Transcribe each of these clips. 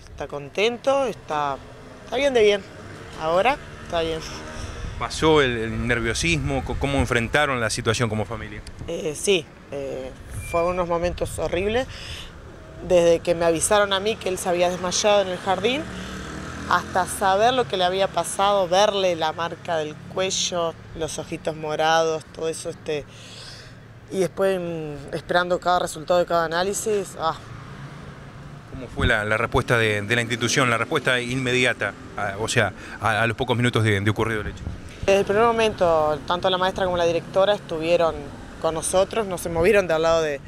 está contento, está bien de bien. Ahora está bien. ¿Pasó el nerviosismo? ¿Cómo enfrentaron la situación como familia? Sí, fueron unos momentos horribles. Desde que me avisaron a mí que él se había desmayado en el jardín, hasta saber lo que le había pasado, verle la marca del cuello, los ojitos morados, todo eso, y después esperando cada resultado de cada análisis. ¿Cómo fue la respuesta de la institución, la respuesta inmediata, a los pocos minutos de ocurrido el hecho? Desde el primer momento, tanto la maestra como la directora estuvieron con nosotros, no se movieron del lado de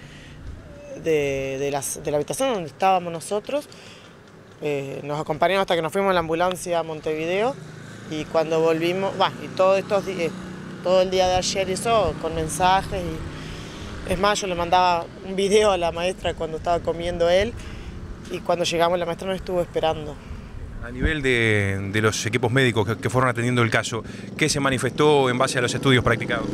la habitación donde estábamos nosotros. Nos acompañaron hasta que nos fuimos en la ambulancia a Montevideo, y cuando volvimos, y todo el día de ayer eso, con mensajes, y es más, yo le mandaba un video a la maestra cuando estaba comiendo él, y cuando llegamos la maestra nos estuvo esperando. A nivel de los equipos médicos que fueron atendiendo el caso, ¿qué se manifestó en base a los estudios practicados?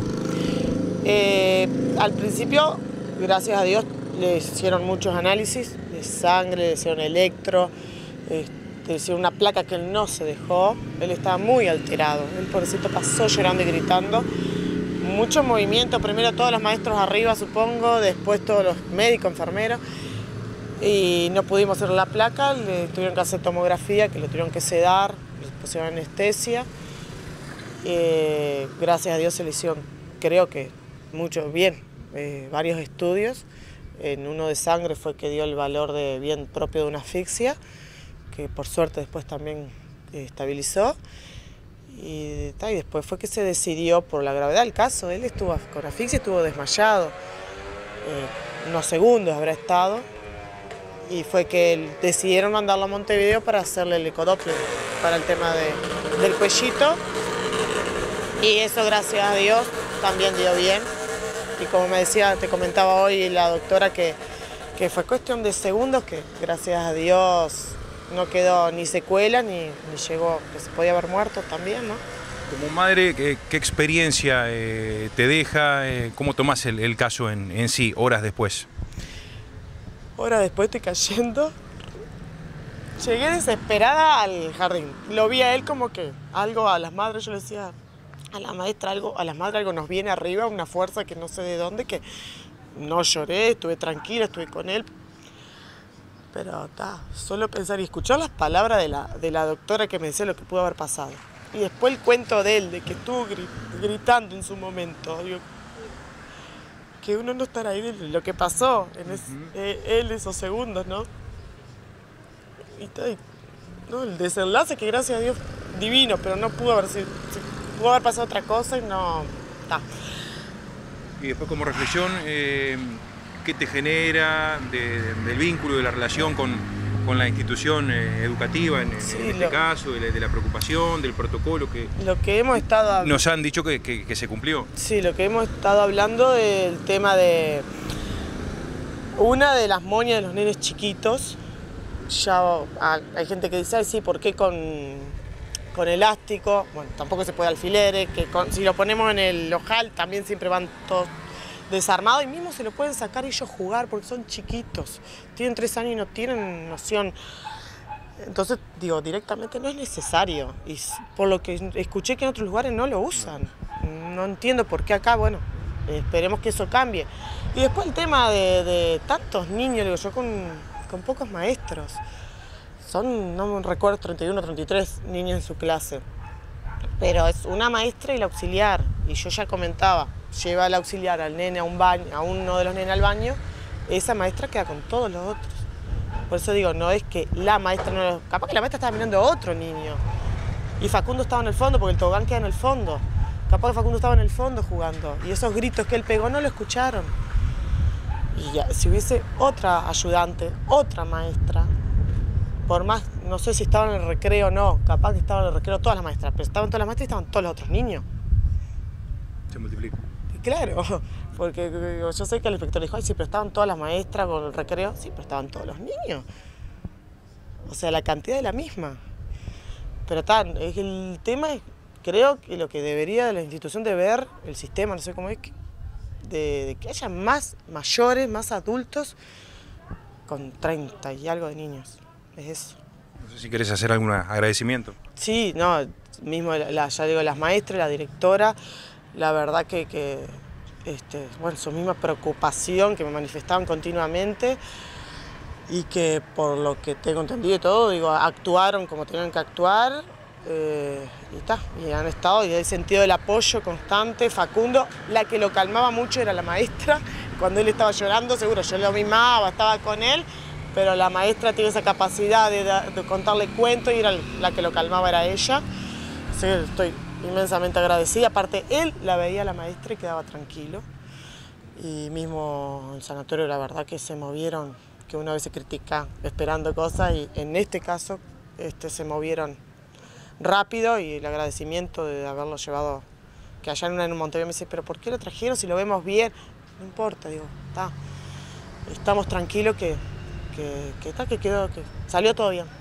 Al principio, gracias a Dios, le hicieron muchos análisis de sangre, le hicieron electro, le hicieron una placa que él no se dejó. Él estaba muy alterado, él pobrecito pasó llorando y gritando. Mucho movimiento, primero todos los maestros arriba, supongo, después todos los médicos, enfermeros, y no pudimos hacer la placa, le tuvieron que hacer tomografía, que le tuvieron que sedar, le pusieron anestesia. Gracias a Dios se le hicieron, creo que varios estudios. En uno de sangre fue que dio el valor bien propio de una asfixia, que por suerte después también estabilizó. Y después fue que se decidió, por la gravedad del caso, él estuvo con asfixia, estuvo desmayado, unos segundos habrá estado, y fue que decidieron mandarlo a Montevideo para hacerle el ecodoppler para el tema del cuellito, y eso, gracias a Dios, también dio bien. Y como te comentaba hoy la doctora, que fue cuestión de segundos, que gracias a Dios no quedó ni secuela, ni llegó, que se podía haber muerto también, ¿no? Como madre, ¿qué experiencia te deja? ¿Cómo tomás el caso en sí, horas después? Horas después estoy cayendo. Llegué desesperada al jardín. Lo vi a él como que algo a las madres, yo le decía a la maestra, a las madres algo nos viene arriba, una fuerza que no sé de dónde, que no lloré, estuve tranquila, estuve con él. Pero solo pensar y escuchar las palabras de la doctora que me decía lo que pudo haber pasado. Y después el cuento de él, de que estuvo gritando en su momento. Digo, que uno no estará ahí de lo que pasó en él esos segundos, ¿no? No, el desenlace, que gracias a Dios divino, pero no pudo haber sido, pudo haber pasado otra cosa y no. Y después, como reflexión, ¿qué te genera del vínculo, de la relación con la institución educativa en este caso, de la preocupación, del protocolo que hemos estado nos han dicho que se cumplió? Sí, lo que hemos estado hablando del tema de una de las moñas de los nenes chiquitos. Ya hay gente que dice, sí, ¿por qué con elástico? Bueno, tampoco se puede alfileres, si lo ponemos en el ojal también siempre van todos desarmados, y mismo se lo pueden sacar y ellos jugar porque son chiquitos, tienen 3 años y no tienen noción. Entonces, digo, directamente no es necesario, y por lo que escuché que en otros lugares no lo usan. No entiendo por qué acá, bueno, esperemos que eso cambie. Y después el tema de tantos niños, digo yo, con pocos maestros. No me recuerdo, 31 o 33 niños en su clase. Pero es una maestra y la auxiliar. Y yo ya comentaba, lleva al auxiliar al nene a un baño, a uno de los nenes al baño, esa maestra queda con todos los otros. Por eso digo, no es que la maestra no... Capaz que la maestra estaba mirando a otro niño. Y Facundo estaba en el fondo, porque el tobogán queda en el fondo. Capaz que Facundo estaba en el fondo jugando. Y esos gritos que él pegó no lo escucharon. Y ya, si hubiese otra ayudante, otra maestra, por más, no sé si estaban en el recreo o no, capaz que estaban en el recreo todas las maestras, pero estaban todas las maestras y estaban todos los otros niños. Se multiplica. Claro, porque yo sé que el inspector dijo, sí, pero estaban todas las maestras con el recreo, sí, pero estaban todos los niños. O sea, la cantidad es la misma. Pero el tema es, creo que lo que debería la institución de ver, el sistema, no sé cómo es, de que haya más mayores, más adultos con 30 y algo de niños. Es eso. No sé si querés hacer algún agradecimiento. Sí, no, mismo ya digo, las maestras, la directora, la verdad que bueno, su misma preocupación que me manifestaban continuamente y que por lo que tengo entendido y todo, digo, actuaron como tenían que actuar y han estado, y he sentido el apoyo constante. Facundo, la que lo calmaba mucho era la maestra, cuando él estaba llorando, seguro yo lo mimaba, estaba con él, pero la maestra tiene esa capacidad de contarle cuentos y era la que lo calmaba era ella. Así que estoy inmensamente agradecida. Aparte, él la veía a la maestra y quedaba tranquilo. Y mismo en el sanatorio, la verdad que se movieron, que uno a veces critica esperando cosas, y en este caso se movieron rápido, y el agradecimiento de haberlo llevado, que allá en Montevideo me dice, pero ¿por qué lo trajeron si lo vemos bien? No importa, digo, estamos tranquilos que salió todo bien.